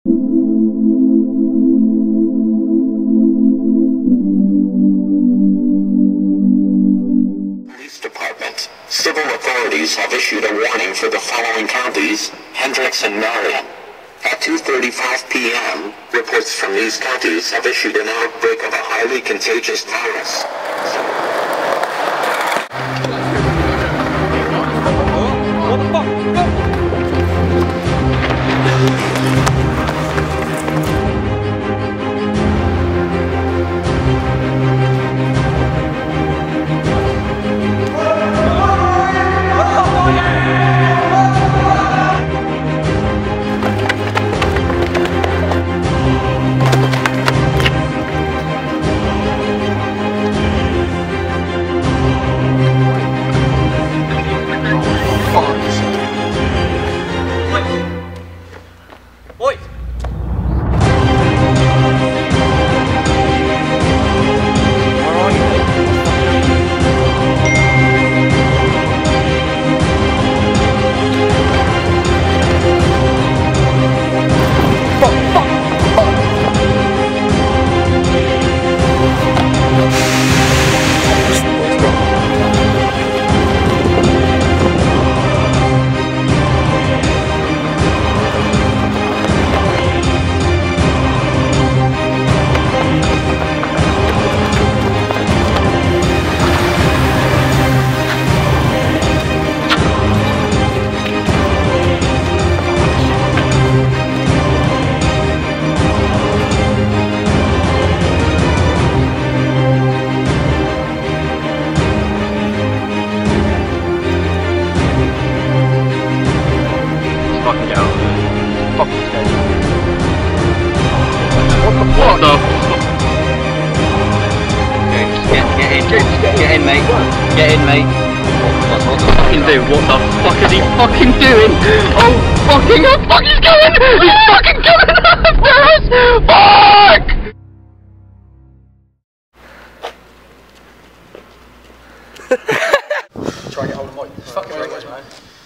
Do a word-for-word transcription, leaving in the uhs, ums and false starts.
Police Department. Civil authorities have issued a warning for the following counties: Hendricks and Marion. At two thirty-five p m, reports from these counties have issued an outbreak of a highly contagious virus. What the fuck? What the fuck? Get, get in, get in, mate. Get in, mate. What the fucking do? What the fuck is he fucking doing? Oh, fucking, oh, fuck, he's going! He's fucking coming after us! Fuck! Try and get hold of Mike. Fucking ringers, man.